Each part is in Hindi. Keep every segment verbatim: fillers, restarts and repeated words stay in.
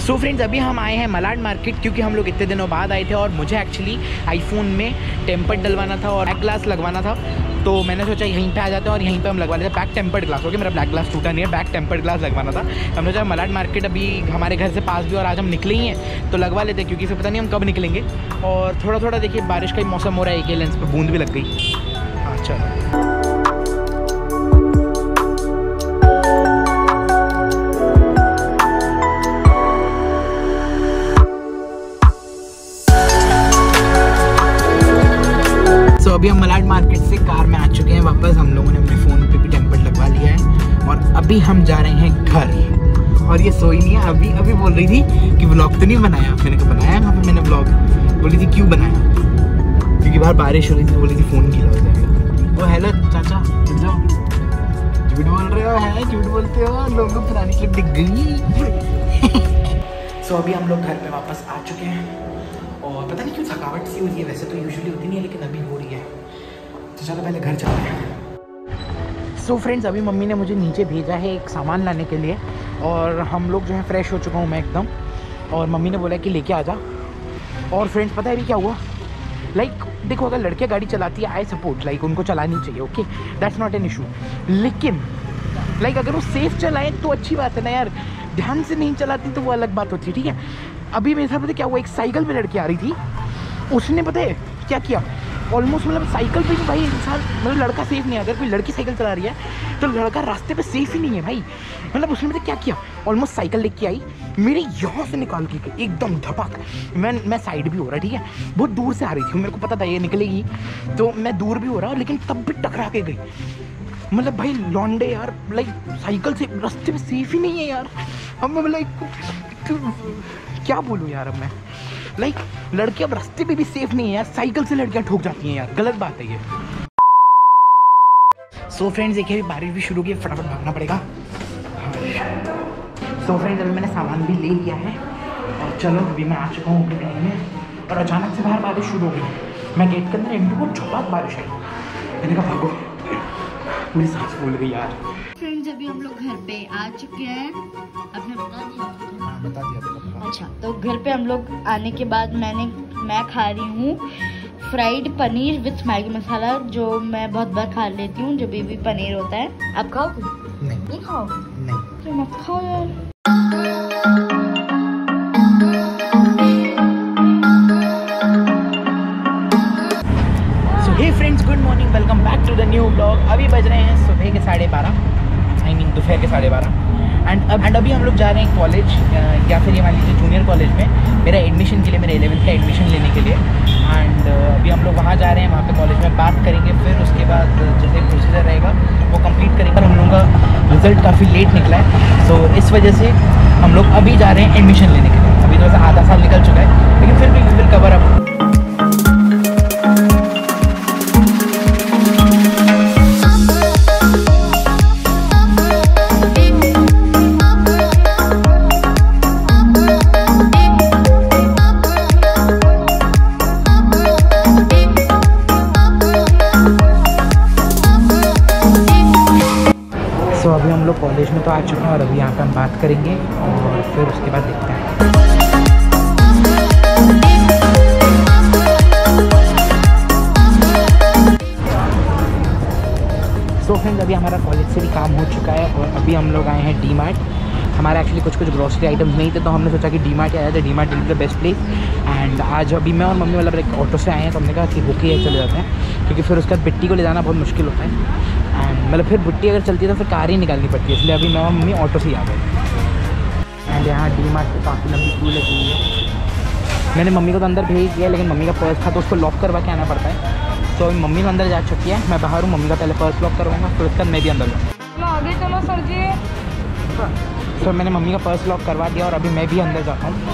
सो फ्रेंड्स, अभी हम आए हैं मलाड मार्केट क्योंकि हम लोग इतने दिनों बाद आए थे और मुझे एक्चुअली आईफोन में टेम्पर्ड डलवाना था और ब्लैक ग्लास लगवाना था। तो मैंने सोचा यहीं पे आ जाते हैं और यहीं पे हम लगवा लेते हैं बैक टेम्पर्ड ग्लास। ओके, मेरा ब्लैक ग्लास टूटा नहीं है, बैक टेम्पर्ड ग्लास लगवाना था। हमने सोचा मलाड मार्केट अभी हमारे घर से पास भी और आज हम निकले ही हैं तो लगवा लेते हैं क्योंकि फिर पता नहीं हम कब निकलेंगे। और थोड़ा थोड़ा देखिए बारिश का ही मौसम हो रहा है, एक ही लेंस पर बूंद भी लग गई। हाँ चलो, अभी हम मलाड मार्केट से कार में आ चुके हैं वापस। हम लोगों ने अपने फ़ोन पे भी टेम्पर्ड लगवा लिया है और अभी हम जा रहे हैं घर। और ये सोई नहीं है, अभी अभी बोल रही थी कि व्लॉग तो नहीं बनाया। मैंने कहा बनाया कहाँ पे मैंने व्लॉग। बोली थी क्यों बनाया, क्योंकि बाहर बारिश हो रही थी। बोली थी फ़ोन गीला हो जाएगा। ओ हेलो चाचा, झूठ जाओ, झूठ बोल रहे हो, है झूठ बोलते हो, लोगों को पुरानी क्लिप दिख गई। सो अभी हम लोग घर पे वापस आ चुके हैं और पता नहीं क्यों थकावट सी होती है, वैसे तो यूजुअली होती नहीं है लेकिन अभी हो रही है। तो चलो पहले घर चलते हैं। सो फ्रेंड्स, अभी मम्मी ने मुझे नीचे भेजा है एक सामान लाने के लिए और हम लोग जो है फ्रेश हो चुका हूँ मैं एकदम। और मम्मी ने बोला कि लेके आ जा। और फ्रेंड्स पता है अभी क्या हुआ, लाइक like, देखो अगर लड़के गाड़ी चलाती है आई सपोर्ट, लाइक उनको चलानी चाहिए, okay that's not an issue. लेकिन लाइक like, अगर वो सेफ चलाए तो अच्छी बात है ना यार, ध्यान से नहीं चलाती तो वो अलग बात होती है, ठीक है। अभी मेरे साथ पता क्या हुआ, एक साइकिल पे लड़की आ रही थी, उसने पता है क्या किया, ऑलमोस्ट मतलब साइकिल पे भी भाई इंसान मतलब लड़का सेफ नहीं है। अगर कोई लड़की साइकिल चला रही है तो लड़का रास्ते पे सेफ ही नहीं है भाई। मतलब उसने पता क्या किया, ऑलमोस्ट साइकिल लेके आई, मेरे यहाँ से निकाल के गई एकदम धपक। मैं मैं साइड भी हो रहा, ठीक है, बहुत दूर से आ रही थी, मेरे को पता था ये निकलेगी तो मैं दूर भी हो रहा, लेकिन तब भी टकरा के गई। मतलब भाई लौंडे यार, लाइक साइकिल से रास्ते पे सेफ ही नहीं है यार। अब मैं लाइक क्या बोलूँ यार, अब मैं लाइक लड़के अब रास्ते पे भी सेफ नहीं है यार, साइकिल से लड़कियां ठोक जाती हैं यार, गलत बात है ये। सो फ्रेंड्स देखिए अभी बारिश भी शुरू की, फटाफट भागना पड़ेगा। सो फ्रेंड्स अभी मैंने सामान भी ले लिया है और चलो अभी मैं आ चुका हूँ अपने कहीं में और अचानक से बाहर बारिश शुरू हो गई। मैं गेट के अंदर एंट्री को झपाक बारिश आई, मैंने कहा भागो, पूरी सांस फूल गई यार। फ्रेंड्स अभी हम लोग घर पे आ चुके हैं, आपने बता दिया? हाँ बता दिया। अच्छा, तो घर पे हम लोग आने के बाद मैंने मैं खा रही हूँ fried paneer with Maggi masala, जो मैं बहुत बार खा लेती हूँ जो बेबी पनीर होता है। आप खाओ? नहीं नहीं खाओ? नहीं तो मत खाओ यार। So hey friends, good morning, welcome back to the new blog. अभी बज रहे हैं सुबह के साढ़े बारह, आई मीन दोपहर के साढ़े बारह। एंड अब एंड अभी हम लोग जा रहे हैं कॉलेज, या फिर ये मान लीजिए जूनियर कॉलेज में मेरा एडमिशन के लिए, मेरे इलेवेंथ का एडमिशन लेने के लिए। एंड अभी हम लोग वहाँ जा रहे हैं, वहाँ पे कॉलेज में बात करेंगे, फिर उसके बाद जैसे प्रोसीजर रहेगा वो कंप्लीट करेंगे। हम लोगों का रिजल्ट काफ़ी लेट निकला है, सो so, इस वजह से हम लोग अभी जा रहे हैं एडमिशन लेने के लिए। अभी तो वैसे आधा साल निकल चुका है लेकिन फिर भी विल कवर अप। तो अभी हम लोग कॉलेज में तो आ चुके हैं और अभी यहाँ पे हम बात करेंगे और फिर उसके बाद देखते हैं। सो फ्रेंड्स अभी हमारा कॉलेज से भी काम हो चुका है और अभी हम लोग आए हैं डी मार्ट। हमारा एक्चुअली कुछ कुछ ग्रॉसरी आइटम्स नहीं थे तो हमने सोचा कि डी मार्ट आया था, D Mart is the best place. And आज अभी मैं और मम्मी वाला एक ऑटो से आए हैं तो हमने कहा कि होके ही चले जाते हैं क्योंकि फिर उसके बाद बिट्टी को ले जाना बहुत मुश्किल होता है। एंड मतलब फिर बुट्टी अगर चलती है तो फिर कार ही निकालनी पड़ती है, इसलिए अभी मैं और मम्मी ऑटो से ही आ गए। एंड यहाँ डी मार्ट पर काफ़ी लंबी क्यू लगी हुई है। मैंने मम्मी को तो अंदर भेज दिया लेकिन मम्मी का पर्स था तो उसको लॉक करवा के आना पड़ता है। तो अभी मम्मी तो अंदर जा चुकी है, मैं बाहर हूँ, मम्मी का पहले पर्स लॉक करवाऊँगा फिर उसके बाद मैं भी अंदर जाऊँगा। आगे चलो सर जी। तो मैंने मम्मी का पर्स लॉक करवा दिया और अभी मैं भी अंदर जाता हूँ।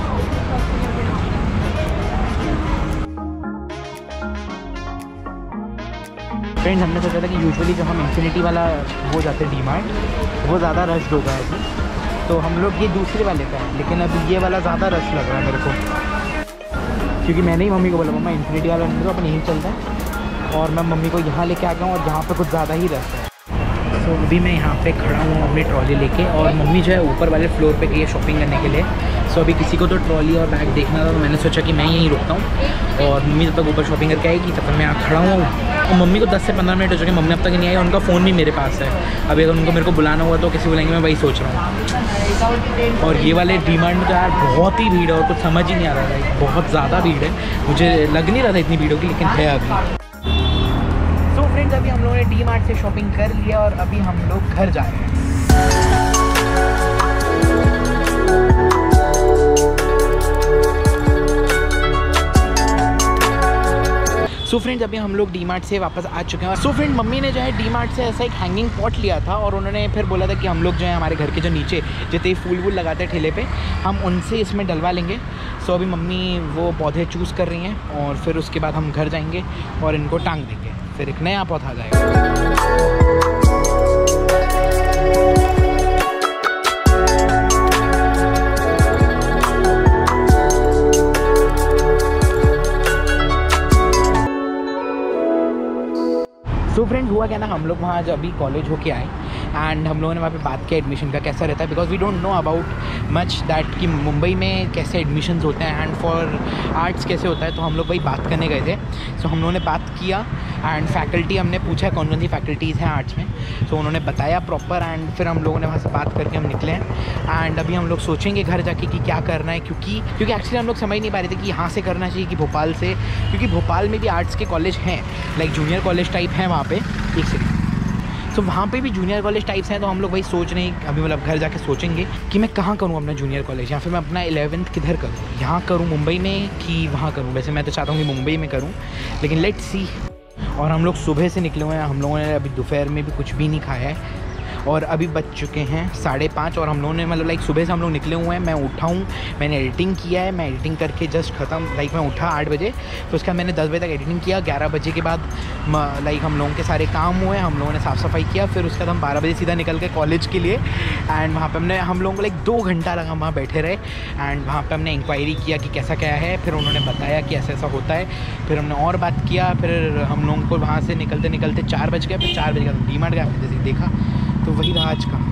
फ्रेंड्स हमने सोचा था कि यूजुअली जो हम इन्फिनिटी वाला वो जाते हैं डी मार्ट वो ज़्यादा रश होगा अभी, तो हम लोग ये दूसरे वाले का है, लेकिन अभी ये वाला ज़्यादा रश लग रहा है मेरे को क्योंकि मैंने ही मम्मी को बोला मम्मा इन्फिनिटी वाला नहीं तो अपन यहीं चलता है और मैं मम्मी को यहाँ लेके आ गया हूँ और जहाँ पर कुछ ज़्यादा ही रश है। तो अभी मैं यहाँ पे खड़ा हूँ अपनी ट्रॉली लेके और मम्मी जो है ऊपर वाले फ्लोर पे गई है शॉपिंग करने के लिए सो अभी किसी को तो ट्रॉली और बैग देखना था, तो मैंने सोचा कि मैं यहीं रुकता हूँ और मम्मी जब तक ऊपर शॉपिंग करके आएगी तब तक मैं यहाँ खड़ा हूँ। और मम्मी को दस से पंद्रह मिनट हो चुके, मम्मी अब तक नहीं आई, उनका फ़ोन भी मेरे पास है। अभी अगर उनको मेरे को बुलाना हुआ तो किसी बुलाएंगे, मैं वही सोच रहा हूँ। और ये वाले डी-मार्ट में तो यार बहुत ही भीड़ है और कुछ समझ ही नहीं आ रहा है, बहुत ज़्यादा भीड़ है। मुझे लग नहीं रहा था इतनी भीड़ होगी, लेकिन है अभी। सो फ्रेंड्स, अभी हम लोगों ने डी-मार्ट से शॉपिंग कर लिया और अभी हम लोग घर जा रहे हैं। सो so फ्रेंड्स, अभी हम लोग डी मार्ट से वापस आ चुके हैं। सो so फ्रेंड, मम्मी ने जो है डी मार्ट से ऐसा एक हैंगिंग पॉट लिया था और उन्होंने फिर बोला था कि हम लोग जो है हमारे घर के जो नीचे जितने फूल वूल लगाते हैं ठेले पे, हम उनसे इसमें डलवा लेंगे। सो so अभी मम्मी वो पौधे चूज़ कर रही हैं और फिर उसके बाद हम घर जाएंगे और इनको टांग देंगे, फिर एक नया पौधा आ जाएगा। तो फ्रेंड, हुआ क्या ना, हम लोग वहाँ जब अभी कॉलेज होके आए एंड हम लोगों ने वहाँ पे बात किया एडमिशन का कैसा रहता है, because we don't know about much that कि मुंबई में कैसे एडमिशन्स होते हैं एंड फॉर आर्ट्स कैसे होता है। तो हम लोग वही बात करने गए थे। सो so, हम लोगों ने बात किया एंड फैकल्टी हमने पूछा कौन कौन सी फैकल्टीज़ हैं आर्ट्स में। सो so, उन्होंने बताया प्रॉपर एंड फिर हम लोगों ने वहाँ से बात करके हम निकले हैं एंड अभी हम लोग सोचेंगे घर जाके कि क्या करना है, क्योंकि क्योंकि एक्चुअली हम लोग समझ नहीं पा रहे थे कि यहाँ से करना चाहिए कि भोपाल से, क्योंकि भोपाल में भी आर्ट्स के कॉलेज हैं, लाइक जूनियर कॉलेज टाइप हैं वहाँ पे। एक सेकेंड, सो so, वहाँ पे भी जूनियर कॉलेज टाइप्स हैं। तो हम लोग वही सोच रहे हैं अभी, मतलब घर जाके सोचेंगे कि मैं कहाँ करूँ अपना जूनियर कॉलेज, या फिर मैं अपना इलेवेंथ किधर करूँ, यहाँ करूँ मुंबई में कि वहाँ करूँ। वैसे मैं तो चाहता हूँ कि मुंबई में करूँ, लेकिन लेट्स सी। और हम लोग सुबह से निकले हुए हैं, हम लोगों ने अभी दोपहर में भी कुछ भी नहीं खाया है और अभी बज चुके हैं साढ़े पाँच और हम लोगों ने मतलब लाइक सुबह से हम लोग निकले हुए हैं। मैं उठा हूँ, मैंने एडिटिंग किया है, मैं एडिटिंग करके जस्ट ख़त्म, लाइक मैं उठा आठ बजे, तो उसके बाद मैंने दस बजे तक एडिटिंग किया। ग्यारह बजे के बाद लाइक हम लोगों के सारे काम हुए, हम लोगों ने साफ़ सफाई किया, फिर उसके बाद हम बारह बजे सीधा निकल गए कॉलेज के लिए एंड वहाँ पर हमने हम लोगों को लाइक दो घंटा लगा वहाँ बैठे रहे एंड वहाँ पर हमने इंक्वायरी किया कि कैसा क्या है, फिर उन्होंने बताया कि ऐसा ऐसा होता है। फिर हमने और बात किया, फिर हम लोगों को वहाँ से निकलते निकलते चार बज गया, फिर चार बजे का डी मार्ट गया, जैसे देखा तो वही रहा आज का।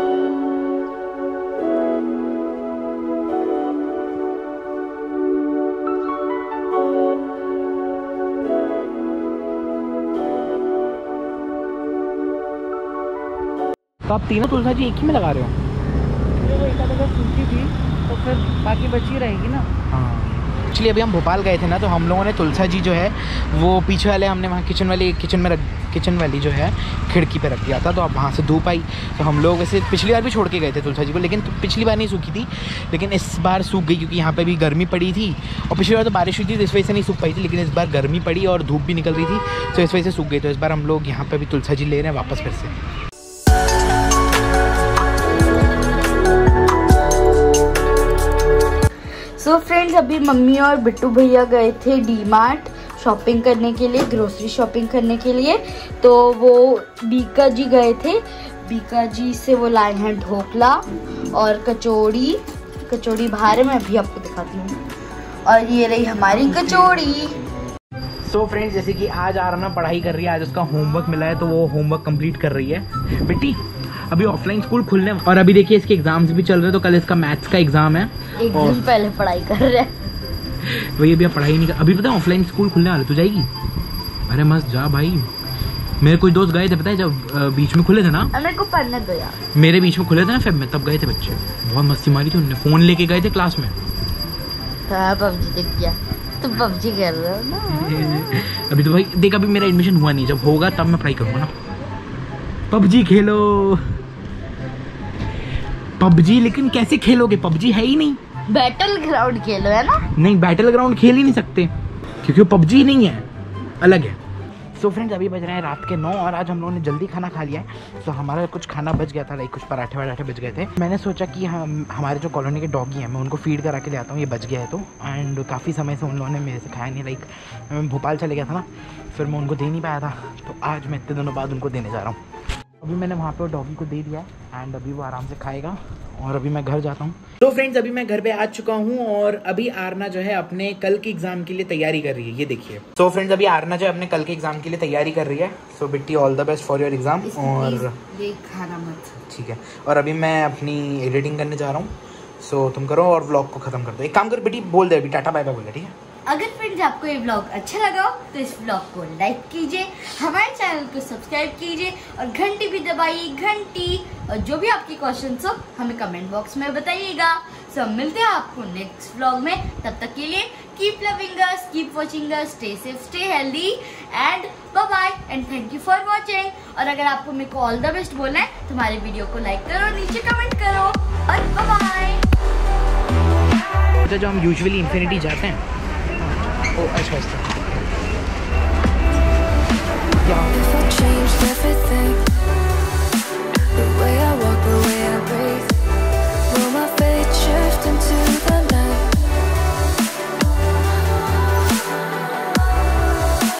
तो आप तीनों तुलसा जी एक ही में लगा रहे हो? वो एक आधा सूखी थी तो फिर बाकी बची रहेगी ना। हाँ, एक्चुअली अभी हम भोपाल गए थे ना, तो हम लोगों ने तुलसा जी जो है वो पीछे वाले हमने वहाँ किचन वाली किचन में रख किचन वाली जो है खिड़की पे रख दिया था, तो अब वहाँ से धूप आई। तो हम लोग वैसे पिछली बार भी छोड़ के गए थे तुलसा जी को, लेकिन पिछली बार नहीं सूखी थी, लेकिन इस बार सूख गई क्योंकि यहाँ पे भी गर्मी पड़ी थी और पिछली बार तो बारिश हुई थी तो इस वजह से नहीं सूख पाई थी, लेकिन इस बार गर्मी पड़ी और धूप भी निकल रही थी तो इस वजह से सूख गई। तो इस बार हम लोग यहाँ पर भी तुलसा जी ले रहे हैं वापस फिर से। सो so फ्रेंड्स, अभी मम्मी और बिट्टू भैया गए थे डी मार्ट शॉपिंग करने के लिए, ग्रोसरी शॉपिंग करने के लिए। तो वो बीका जी गए थे, बीका जी से वो लाए हैं ढोकला और कचौड़ी। कचौड़ी बाहर है, मैं अभी आपको दिखाती हूँ। और ये रही हमारी कचौड़ी। सो so फ्रेंड्स, जैसे कि आज आराना पढ़ाई कर रही है, आज उसका होमवर्क मिला है तो वो होमवर्क कंप्लीट कर रही है। बेटी अभी ऑफलाइन स्कूल खुलने और अभी देखिए इसके एग्जाम्स भी चल रहे हैं, तो कल इसका मैथ्स का एग्जाम है। एक और दिन पहले पढ़ाई कर रहे हैं वही अभी पढ़ाई नहीं कर, अभी पता है ऑफलाइन स्कूल खुलने वाले, तू जाएगी? अरे मस्त जा भाई। मेरे कुछ दोस्त गए थे पता है, जब बीच में खुले थे ना, मेरे को पढ़ने दो यार, मेरे बीच में खुले थे ना फेब में, तब गए थे बच्चे, बहुत मस्ती मारी थी उन्होंने, फोन लेके गए थे क्लास में। पबजी देख गया, तुम पबजी खेल रहे हो ना। अभी तो भाई देख, अभी मेरा एडमिशन हुआ नहीं, जब होगा तब मैं पढ़ाई करूँगा ना। पबजी खेलो पबजी, लेकिन कैसे खेलोगे, पबजी है ही नहीं। बैटल ग्राउंड खेलो, है ना? नहीं, बैटल ग्राउंड खेल ही नहीं सकते क्योंकि वो पबजी नहीं है, अलग है। सो so फ्रेंड्स, अभी बज रहे हैं रात के नौ और आज हम लोगों ने जल्दी खाना खा लिया है। तो हमारा कुछ खाना बच गया था, लाइक कुछ पराठे वराठे बच गए थे। मैंने सोचा कि हम हमारे जो कॉलोनी के डॉगी हैं मैं उनको फीड करा के ले आता हूँ, ये बच गया है तो। एंड काफ़ी समय से उन लोगों ने मेरे से खाया नहीं, लाइक मैं भोपाल चले गया था ना, फिर मैं उनको दे नहीं पाया था, तो आज मैं इतने दिनों बाद उनको देने जा रहा हूँ। अभी मैंने वहाँ पे डॉगी को दे दिया है एंड अभी वो आराम से खाएगा और अभी मैं घर जाता हूँ। तो फ्रेंड्स, अभी मैं घर पे आ चुका हूँ और अभी आरना जो है अपने कल के एग्जाम के लिए तैयारी कर रही है, ये देखिए। तो फ्रेंड्स, अभी आरना जो है अपने कल के एग्जाम के लिए तैयारी कर रही है। So Bitti, all the best for your exam. और ये खाना मत, ठीक है। और अभी मैं अपनी एडिटिंग करने जा रहा हूँ सो so, तुम करो और व्लॉग को खत्म कर दो। एक काम कर बेटी, बोल दे अभी टाटा बाय बाय बोल दे, ठीक है। अगर फ्रेंड्स आपको ये व्लॉग अच्छा लगा हो तो इस व्लॉग को लाइक कीजिए, हमारे चैनल को सब्सक्राइब कीजिए और घंटी भी दबाइए, घंटी। और जो भी आपकी क्वेश्चंस हो हमें कमेंट बॉक्स में बताइएगा। सो so, मिलते हैं आपको नेक्स्ट व्लॉग में। तब तक के लिए keep loving us, keep watching us, stay safe, stay healthy and bye bye and thank you for watching. और अगर आपको मेरे को ऑल द बेस्ट बोलना है तो हमारे वीडियो को लाइक करो, नीचे कमेंट करो और बाय बाय। जो हम यूजुअली इन्फिनिटी जाते हैं। ओ अच्छा अच्छा